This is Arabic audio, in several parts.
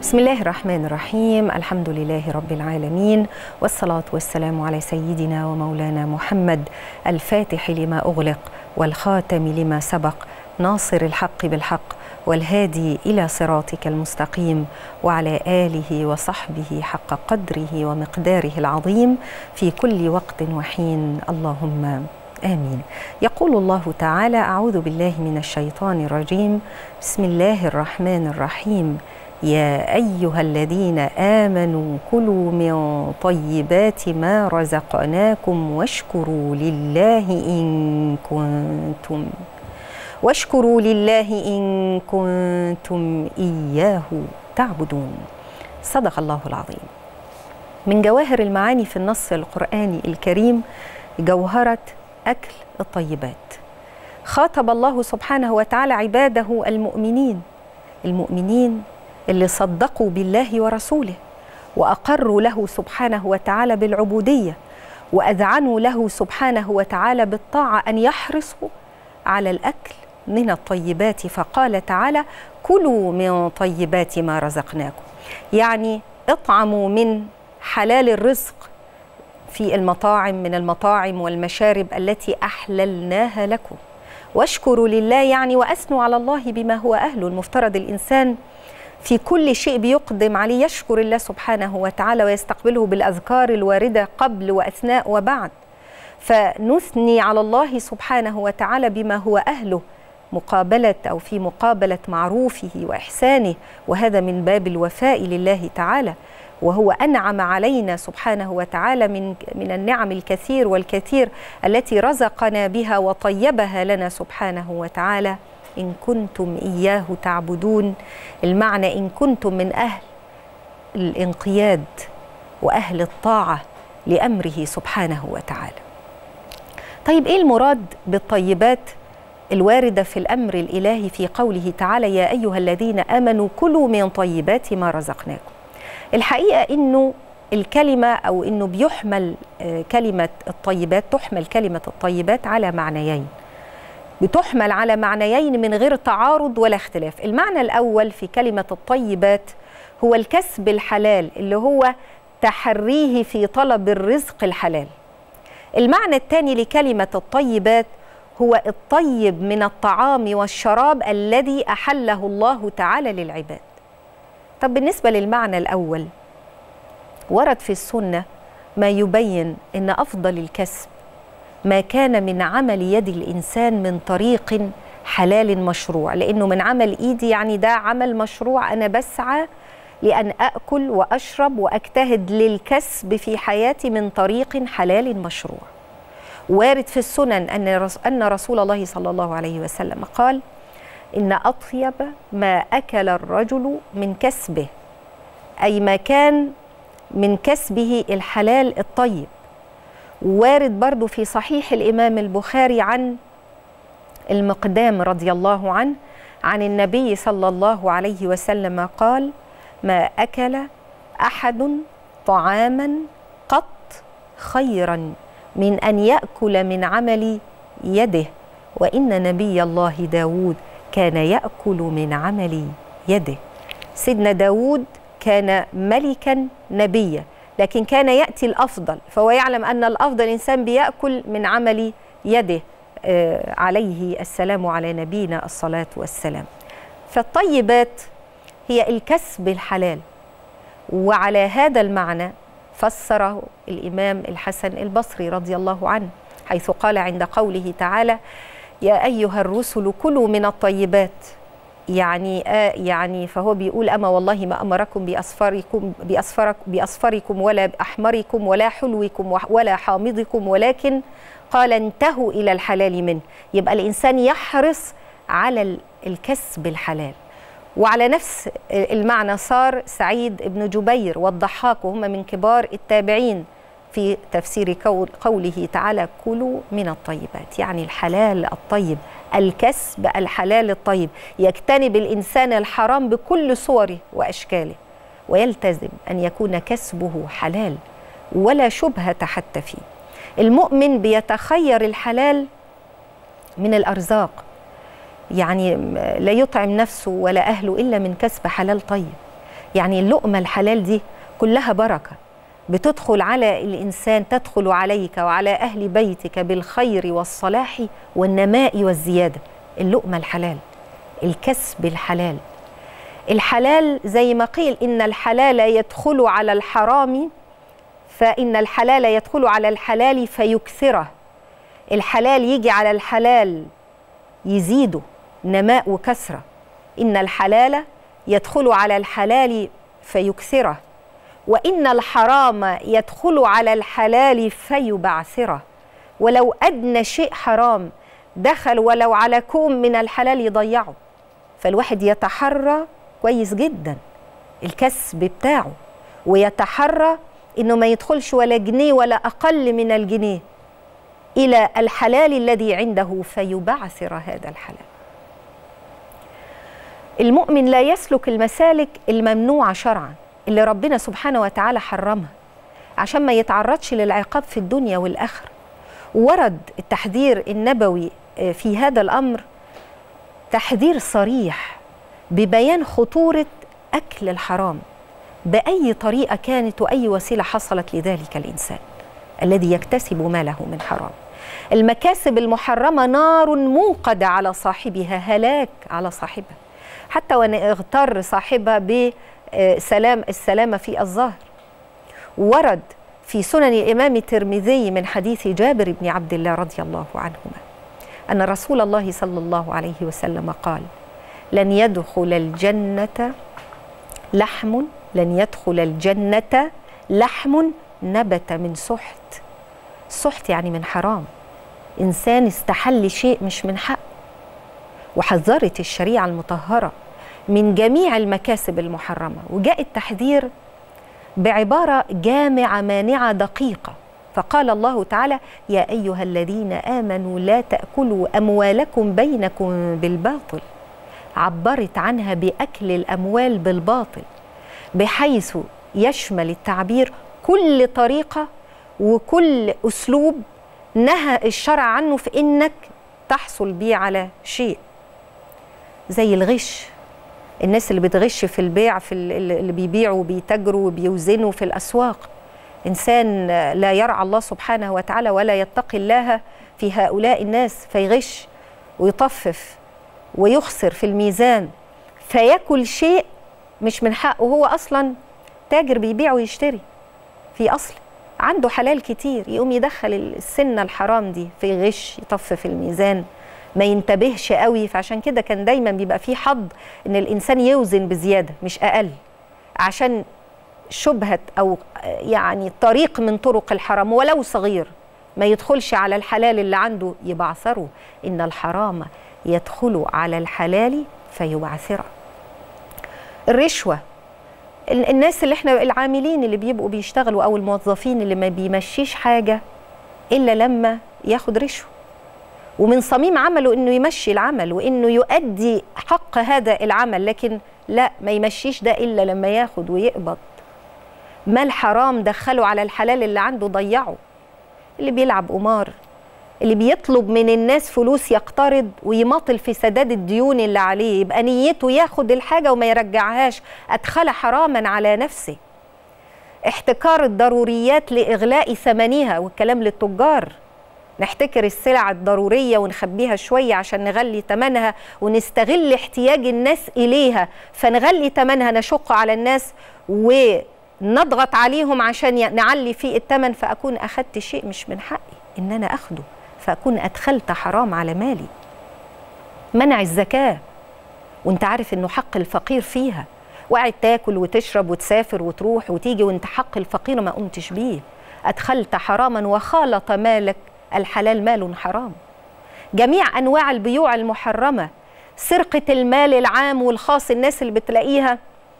بسم الله الرحمن الرحيم. الحمد لله رب العالمين، والصلاة والسلام على سيدنا ومولانا محمد الفاتح لما أغلق والخاتم لما سبق، ناصر الحق بالحق والهادي إلى صراطك المستقيم، وعلى آله وصحبه حق قدره ومقداره العظيم في كل وقت وحين، اللهم آمين. يقول الله تعالى: أعوذ بالله من الشيطان الرجيم، بسم الله الرحمن الرحيم. يا أيها الذين آمنوا كلوا من طيبات ما رزقناكم واشكروا لله إن كنتم إياه تعبدون. صدق الله العظيم. من جواهر المعاني في النص القرآني الكريم جوهرة أكل الطيبات. خاطب الله سبحانه وتعالى عباده المؤمنين اللي صدقوا بالله ورسوله وأقروا له سبحانه وتعالى بالعبودية وأذعنوا له سبحانه وتعالى بالطاعة، أن يحرصوا على الأكل من الطيبات. فقال تعالى: كلوا من طيبات ما رزقناكم، يعني اطعموا من حلال الرزق في المطاعم، من المطاعم والمشارب التي أحللناها لكم، واشكروا لله، يعني وأثنوا على الله بما هو أهله. المفترض الإنسان في كل شيء بيقدم عليه يشكر الله سبحانه وتعالى ويستقبله بالأذكار الواردة قبل وأثناء وبعد، فنثني على الله سبحانه وتعالى بما هو أهله مقابلة أو في مقابلة معروفه وإحسانه، وهذا من باب الوفاء لله تعالى. وهو أنعم علينا سبحانه وتعالى من النعم الكثير والكثير التي رزقنا بها وطيبها لنا سبحانه وتعالى. إن كنتم إياه تعبدون، المعنى إن كنتم من أهل الانقياد وأهل الطاعة لأمره سبحانه وتعالى. طيب إيه المراد بالطيبات الواردة في الأمر الإلهي في قوله تعالى: يا أيها الذين آمنوا كلوا من طيبات ما رزقناكم؟ الحقيقة إنه الكلمة أو إنه بيحمل كلمة الطيبات، تحمل كلمة الطيبات على معنيين، بتحمل على معنيين من غير تعارض ولا اختلاف. المعنى الأول في كلمة الطيبات هو الكسب الحلال، اللي هو تحريه في طلب الرزق الحلال. المعنى الثاني لكلمة الطيبات هو الطيب من الطعام والشراب الذي أحله الله تعالى للعباد. طب بالنسبة للمعنى الأول، ورد في السنة ما يبين أن أفضل الكسب ما كان من عمل يد الإنسان من طريق حلال مشروع، لأنه من عمل إيدي يعني ده عمل مشروع، أنا بسعى لأن أكل وأشرب وأجتهد للكسب في حياتي من طريق حلال مشروع. وارد في السنن أن رسول الله صلى الله عليه وسلم قال: إن أطيب ما أكل الرجل من كسبه، أي ما كان من كسبه الحلال الطيب. وارد برضو في صحيح الإمام البخاري عن المقدام رضي الله عنه عن النبي صلى الله عليه وسلم قال: ما أكل أحد طعاما قط خيرا من أن يأكل من عمل يده، وإن نبي الله داود كان يأكل من عمل يده. سيدنا داود كان ملكا نبيا، لكن كان يأتي الأفضل، فهو يعلم أن الأفضل الإنسان بيأكل من عمل يده عليه السلام، على نبينا الصلاة والسلام. فالطيبات هي الكسب الحلال، وعلى هذا المعنى فسره الإمام الحسن البصري رضي الله عنه، حيث قال عند قوله تعالى: يا أيها الرسل كلوا من الطيبات، يعني فهو بيقول: أما والله ما أمركم بأصفركم ولا بأحمركم ولا حلوكم ولا حامضكم، ولكن قال انتهوا إلى الحلال منه. يبقى الإنسان يحرص على الكسب الحلال. وعلى نفس المعنى صار سعيد بن جبير والضحاك، وهم من كبار التابعين، في تفسير قوله تعالى: كلوا من الطيبات، يعني الحلال الطيب، الكسب الحلال الطيب. يجتنب الإنسان الحرام بكل صوره وأشكاله، ويلتزم أن يكون كسبه حلال ولا شبهة حتى فيه. المؤمن بيتخير الحلال من الأرزاق، يعني لا يطعم نفسه ولا أهله إلا من كسب حلال طيب. يعني اللقمة الحلال دي كلها بركة بتدخل على الإنسان، تدخل عليك وعلى أهل بيتك بالخير والصلاح والنماء والزيادة. اللقمة الحلال، الكسب الحلال. الحلال زي ما قيل إن الحلال يدخل على الحرام، فإن الحلال يدخل على الحلال فيكثره. الحلال يجي على الحلال يزيده نماء وكثرة. إن الحلال يدخل على الحلال فيكثره، وإن الحرام يدخل على الحلال فيبعثره. ولو أدنى شيء حرام دخل ولو على كوم من الحلال يضيعه. فالواحد يتحرى كويس جدا الكسب بتاعه، ويتحرى إنه ما يدخلش ولا جنيه ولا أقل من الجنيه إلى الحلال الذي عنده فيبعثر هذا الحلال. المؤمن لا يسلك المسالك الممنوعة شرعا اللي ربنا سبحانه وتعالى حرمها عشان ما يتعرضش للعقاب في الدنيا والآخرة. ورد التحذير النبوي في هذا الأمر تحذير صريح ببيان خطورة أكل الحرام بأي طريقة كانت وأي وسيلة حصلت لذلك الإنسان الذي يكتسب ماله من حرام. المكاسب المحرمة نار موقدة على صاحبها، هلاك على صاحبها، حتى وأن اغتر صاحبها السلامة في الظاهر. ورد في سنن الإمام الترمذي من حديث جابر بن عبد الله رضي الله عنهما أن رسول الله صلى الله عليه وسلم قال: لن يدخل الجنة لحم نبت من سحت. السحت يعني من حرام، إنسان استحل شيء مش من حقه. وحذرت الشريعة المطهرة من جميع المكاسب المحرمة، وجاء التحذير بعبارة جامعة مانعة دقيقة. فقال الله تعالى: يا أيها الذين آمنوا لا تأكلوا أموالكم بينكم بالباطل. عبرت عنها بأكل الأموال بالباطل، بحيث يشمل التعبير كل طريقة وكل أسلوب نهى الشرع عنه في إنك تحصل بيه على شيء. زي الغش، الناس اللي بتغش في البيع، في اللي بيبيعوا وبيتاجروا وبيوزنوا في الأسواق. إنسان لا يرعى الله سبحانه وتعالى ولا يتقي الله في هؤلاء الناس، فيغش ويطفف ويخسر في الميزان، فيأكل شيء مش من حقه. هو أصلا تاجر بيبيع ويشتري في أصل، عنده حلال كتير، يقوم يدخل السنة الحرام دي في غش، يطفف الميزان، ما ينتبهش قوي. فعشان كده كان دايما بيبقى فيه حظ ان الانسان يوزن بزياده مش اقل، عشان شبهه او يعني طريق من طرق الحرام ولو صغير ما يدخلش على الحلال اللي عنده يبعثره. ان الحرام يدخل على الحلال فيبعثره. الرشوه، الناس اللي احنا العاملين اللي بيبقوا بيشتغلوا او الموظفين اللي ما بيمشيش حاجه الا لما ياخد رشوه، ومن صميم عمله انه يمشي العمل وانه يؤدي حق هذا العمل، لكن لا، ما يمشيش ده الا لما ياخد ويقبض. مال حرام دخله على الحلال اللي عنده ضيعه. اللي بيلعب قمار، اللي بيطلب من الناس فلوس يقترض ويماطل في سداد الديون اللي عليه، يبقى نيته ياخد الحاجه وما يرجعهاش، ادخل حراما على نفسه. احتكار الضروريات لاغلاء ثمنها، والكلام للتجار، نحتكر السلع الضرورية ونخبيها شوية عشان نغلي ثمنها، ونستغل احتياج الناس إليها فنغلي ثمنها، نشق على الناس ونضغط عليهم عشان نعلي فيه الثمن، فأكون أخدت شيء مش من حقي إن أنا أخده، فأكون أدخلت حرام على مالي. منع الزكاة وانت عارف إنه حق الفقير فيها، وقعد تاكل وتشرب وتسافر وتروح وتيجي وانت حق الفقير ما قمتش بيه، أدخلت حراما وخالط مالك الحلال مال حرام. جميع أنواع البيوع المحرمة، سرقة المال العام والخاص، الناس اللي بتلاقيها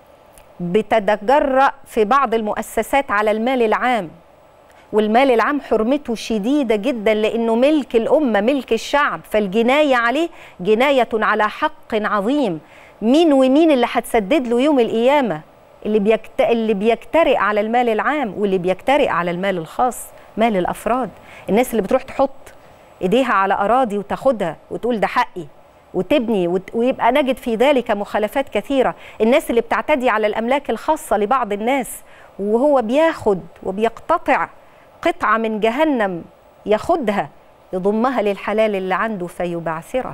بتتجرأ في بعض المؤسسات على المال العام، والمال العام حرمته شديدة جدا لأنه ملك الأمة، ملك الشعب، فالجناية عليه جناية على حق عظيم. مين ومين اللي هتسدد له يوم القيامة؟ اللي بيجترئ على المال العام واللي بيجترئ على المال الخاص، مال الأفراد. الناس اللي بتروح تحط ايديها على اراضي وتاخدها وتقول ده حقي، وتبني ويبقى نجد في ذلك مخالفات كثيرة. الناس اللي بتعتدي على الأملاك الخاصة لبعض الناس وهو بياخد وبيقتطع قطعة من جهنم، ياخدها يضمها للحلال اللي عنده فيبعثره.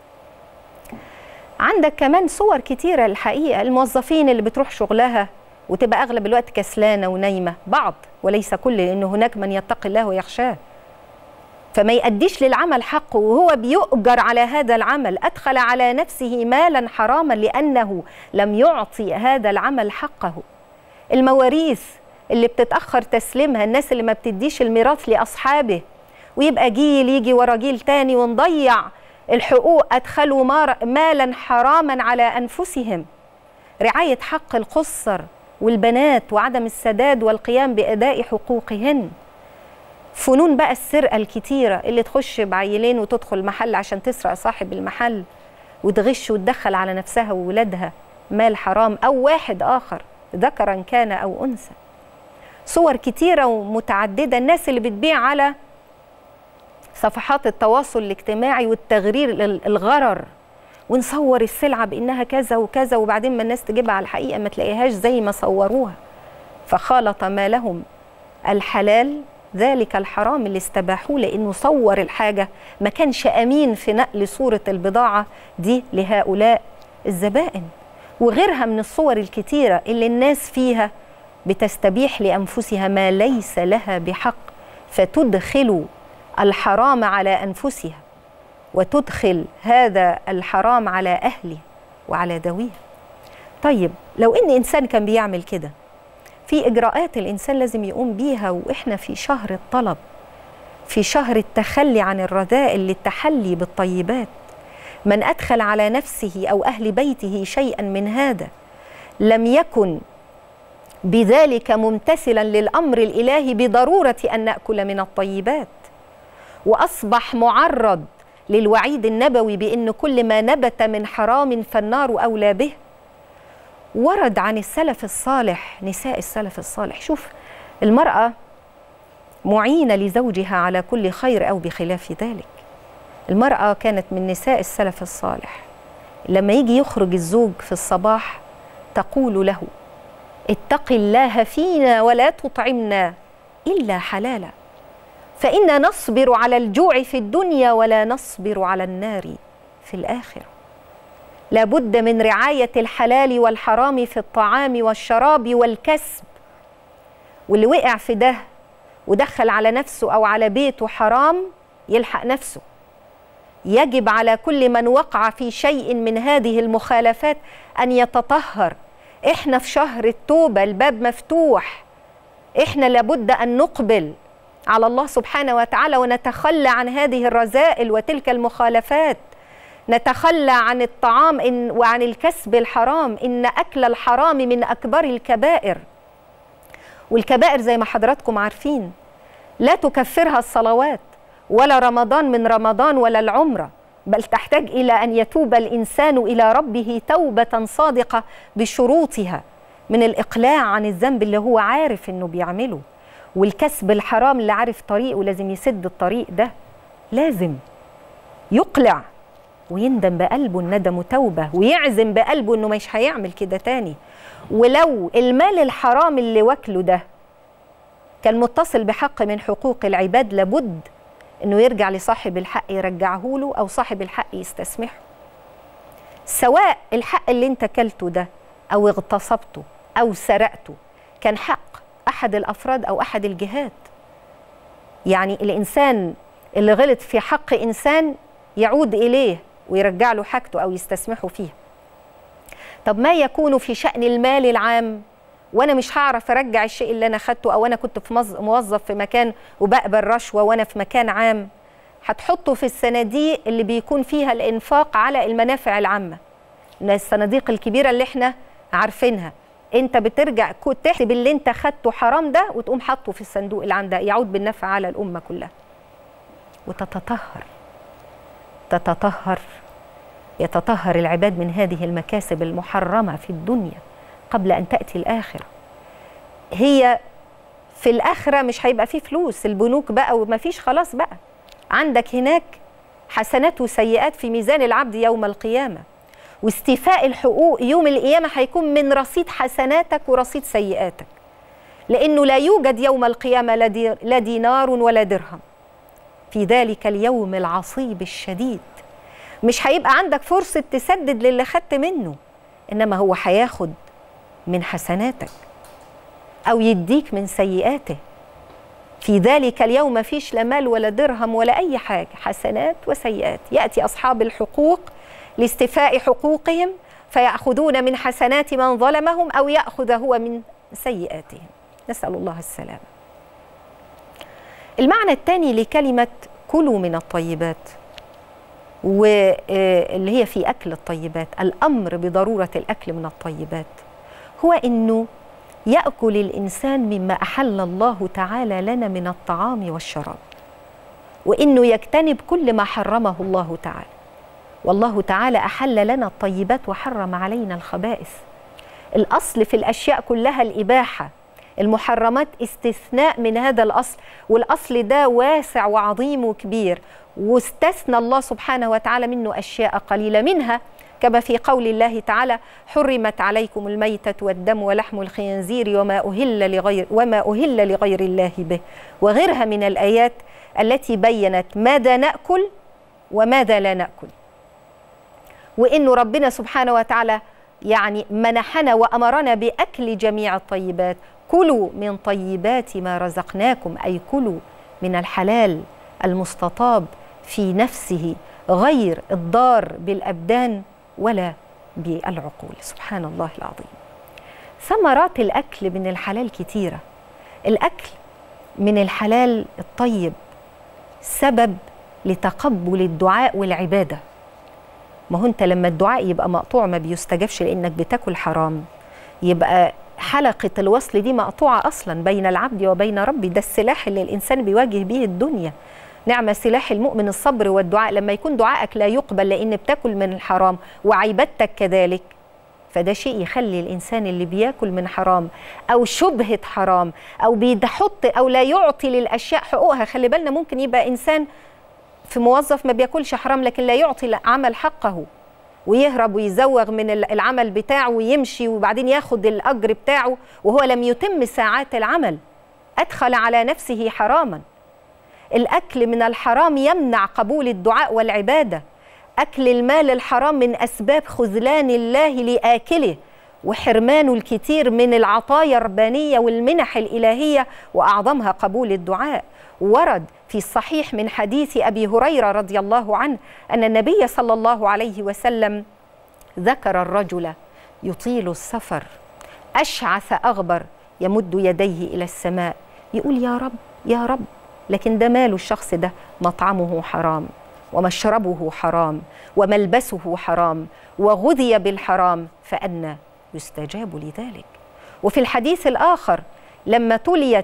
عندك كمان صور كتيرة الحقيقة، الموظفين اللي بتروح شغلها وتبقى أغلب الوقت كسلانة ونايمة، بعض وليس كل، لأن هناك من يتقي الله ويخشاه، فما يأديش للعمل حقه وهو بيؤجر على هذا العمل، أدخل على نفسه مالا حراما لأنه لم يعطي هذا العمل حقه. المواريث اللي بتتأخر تسليمها، الناس اللي ما بتديش الميراث لأصحابه، ويبقى جيل يجي ورا جيل تاني ونضيع الحقوق، أدخلوا مالا حراما على أنفسهم. رعاية حق القصر والبنات وعدم السداد والقيام بأداء حقوقهن. فنون بقى السرقة الكتيرة اللي تخش بعيلين وتدخل محل عشان تسرق صاحب المحل وتغش وتدخل على نفسها وولادها مال حرام، أو واحد آخر ذكرا كان أو أنثى. صور كتيرة ومتعددة. الناس اللي بتبيع على صفحات التواصل الاجتماعي والتغرير الغرر، ونصور السلعة بإنها كذا وكذا، وبعدين ما الناس تجيبها على الحقيقة ما تلاقيهاش زي ما صوروها، فخالط ما لهم الحلال ذلك الحرام اللي استباحوه، لأنه صور الحاجة ما كانش أمين في نقل صورة البضاعة دي لهؤلاء الزبائن. وغيرها من الصور الكتيرة اللي الناس فيها بتستبيح لأنفسها ما ليس لها بحق، فتدخل الحرام على أنفسها وتدخل هذا الحرام على أهله وعلى ذويه. طيب لو إن إنسان كان بيعمل كده، في إجراءات الإنسان لازم يقوم بيها، وإحنا في شهر الطلب، في شهر التخلي عن الرذائل للتحلي بالطيبات. من أدخل على نفسه أو أهل بيته شيئا من هذا لم يكن بذلك ممتثلا للأمر الإلهي بضرورة أن نأكل من الطيبات، وأصبح معرض للوعيد النبوي بأن كل ما نبت من حرام فالنار أولى به. ورد عن السلف الصالح، نساء السلف الصالح، شوف المرأة معينة لزوجها على كل خير أو بخلاف ذلك. المرأة كانت من نساء السلف الصالح، لما يجي يخرج الزوج في الصباح تقول له: اتق الله فينا ولا تطعمنا إلا حلالا، فإنا نصبر على الجوع في الدنيا ولا نصبر على النار في الآخرة. لابد من رعاية الحلال والحرام في الطعام والشراب والكسب. واللي وقع في ده ودخل على نفسه أو على بيته حرام يلحق نفسه. يجب على كل من وقع في شيء من هذه المخالفات أن يتطهر. إحنا في شهر التوبة، الباب مفتوح، إحنا لابد أن نقبل على الله سبحانه وتعالى ونتخلى عن هذه الرذائل وتلك المخالفات، نتخلى عن الطعام وعن الكسب الحرام. إن أكل الحرام من أكبر الكبائر، والكبائر زي ما حضراتكم عارفين لا تكفرها الصلوات ولا رمضان من رمضان ولا العمرة، بل تحتاج إلى أن يتوب الإنسان إلى ربه توبة صادقة بشروطها من الإقلاع عن الذنب اللي هو عارف إنه بيعمله، والكسب الحرام اللي عارف طريقه لازم يسد الطريق ده، لازم يقلع ويندم بقلبه الندم توبة، ويعزم بقلبه إنه مش هيعمل كده تاني. ولو المال الحرام اللي واكله ده كان متصل بحق من حقوق العباد، لابد إنه يرجع لصاحب الحق يرجعه له، أو صاحب الحق يستسمحه. سواء الحق اللي انت كلته ده أو اغتصبته أو سرقته كان حق أحد الأفراد أو أحد الجهات. يعني الإنسان اللي غلط في حق إنسان يعود إليه ويرجع له حاجته أو يستسمحه فيها. طب ما يكون في شأن المال العام وأنا مش هعرف أرجع الشيء اللي أنا خدته، أو أنا كنت في موظف في مكان وبقبل رشوة وأنا في مكان عام، هتحطه في الصناديق اللي بيكون فيها الإنفاق على المنافع العامة، الصناديق الكبيرة اللي احنا عارفينها. انت بترجع تحسب اللي انت خدته حرام ده وتقوم حاطه في الصندوق اللي عندها، يعود بالنفع على الأمة كلها. وتتطهر، يتطهر العباد من هذه المكاسب المحرمة في الدنيا قبل أن تأتي الآخرة. هي في الآخرة مش هيبقى فيه فلوس، البنوك بقى وما فيش، خلاص بقى عندك هناك حسنات وسيئات في ميزان العبد يوم القيامة، واستيفاء الحقوق يوم القيامة هيكون من رصيد حسناتك ورصيد سيئاتك، لأنه لا يوجد يوم القيامة لا دينار ولا درهم في ذلك اليوم العصيب الشديد. مش هيبقى عندك فرصة تسدد للي خدت منه، إنما هو هياخد من حسناتك أو يديك من سيئاته. في ذلك اليوم ما فيش لا مال ولا درهم ولا أي حاجة، حسنات وسيئات. يأتي أصحاب الحقوق لاستيفاء حقوقهم فيأخذون من حسنات من ظلمهم أو يأخذ هو من سيئاتهم، نسأل الله السلامة. المعنى الثاني لكلمة كلوا من الطيبات، واللي هي في أكل الطيبات، الأمر بضرورة الأكل من الطيبات، هو أنه يأكل الإنسان مما أحل الله تعالى لنا من الطعام والشراب، وإنه يجتنب كل ما حرمه الله تعالى. والله تعالى أحل لنا الطيبات وحرم علينا الخبائث. الأصل في الأشياء كلها الإباحة، المحرمات استثناء من هذا الأصل، والأصل ده واسع وعظيم وكبير، واستثنى الله سبحانه وتعالى منه أشياء قليلة، منها كما في قول الله تعالى: حرمت عليكم الميتة والدم ولحم الخنزير وما أهل لغير الله به، وغيرها من الآيات التي بينت ماذا نأكل وماذا لا نأكل، وإنه ربنا سبحانه وتعالى يعني منحنا وأمرنا بأكل جميع الطيبات. كلوا من طيبات ما رزقناكم، أي كلوا من الحلال المستطاب في نفسه غير الضار بالأبدان ولا بالعقول. سبحان الله العظيم. ثمرات الأكل من الحلال كتيرة. الأكل من الحلال الطيب سبب لتقبل الدعاء والعبادة. ما هو أنت لما الدعاء يبقى مقطوع ما بيستجابش لأنك بتاكل حرام، يبقى حلقة الوصل دي مقطوعة أصلا بين العبد وبين ربي. ده السلاح اللي الإنسان بيواجه به الدنيا. نعم سلاح المؤمن الصبر والدعاء. لما يكون دعائك لا يقبل لأن بتاكل من الحرام وعبادتك كذلك، فده شيء يخلي الإنسان اللي بياكل من حرام أو شبهة حرام أو بيحط أو لا يعطي للأشياء حقوقها. خلي بالنا ممكن يبقى إنسان في موظف ما بياكلش حرام لكن لا يعطي العمل حقه، ويهرب ويزوغ من العمل بتاعه ويمشي وبعدين ياخد الأجر بتاعه وهو لم يتم ساعات العمل، أدخل على نفسه حراما. الأكل من الحرام يمنع قبول الدعاء والعبادة. أكل المال الحرام من أسباب خذلان الله لآكله وحرمانه الكثير من العطايا الربانية والمنح الإلهية، وأعظمها قبول الدعاء. ورد في الصحيح من حديث أبي هريرة رضي الله عنه أن النبي صلى الله عليه وسلم ذكر الرجل يطيل السفر أشعث أغبر يمد يديه إلى السماء يقول يا رب يا رب، لكن ده ماله الشخص ده؟ مطعمه حرام ومشربه حرام وملبسه حرام وغذي بالحرام، فأنى يستجاب لذلك. وفي الحديث الآخر لما تليت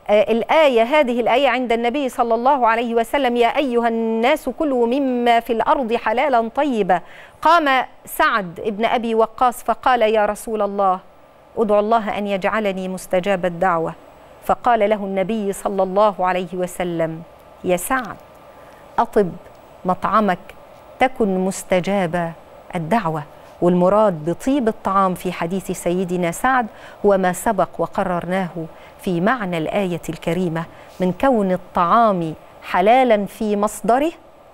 هذه الآية عند النبي صلى الله عليه وسلم: يا أيها الناس كلوا مما في الأرض حلالا طيبا، قام سعد ابن أبي وقاص فقال: يا رسول الله أدعو الله أن يجعلني مستجاب الدعوة. فقال له النبي صلى الله عليه وسلم: يا سعد أطب مطعمك تكن مستجاب الدعوة. والمراد بطيب الطعام في حديث سيدنا سعد هو ما سبق وقررناه في معنى الآية الكريمة من كون الطعام حلالا في مصدره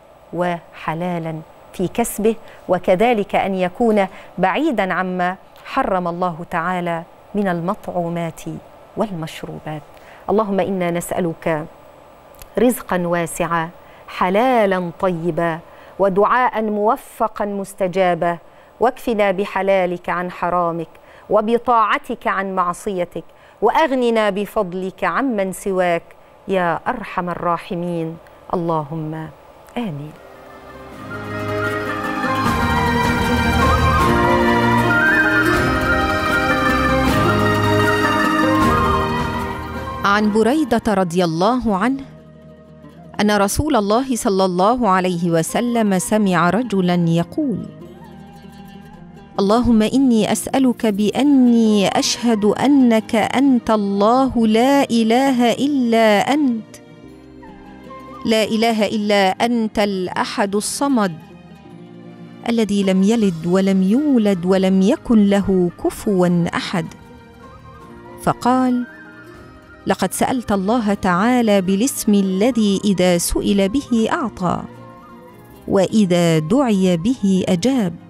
وحلالا في كسبه، وكذلك أن يكون بعيدا عما حرم الله تعالى من المطعومات والمشروبات. اللهم إنا نسألك رزقا واسعا حلالا طيبا ودعاء موفقا مستجابا، واكفنا بحلالك عن حرامك وبطاعتك عن معصيتك، وأغننا بفضلك عمن سواك يا أرحم الراحمين. اللهم آمين. عن بريدة رضي الله عنه أن رسول الله صلى الله عليه وسلم سمع رجلا يقول: اللهم إني أسألك بأني أشهد أنك أنت الله لا إله إلا أنت، لا إله إلا أنت الأحد الصمد الذي لم يلد ولم يولد ولم يكن له كفوا أحد. فقال: لقد سألت الله تعالى بالاسم الذي إذا سئل به أعطى، وإذا دعي به أجاب،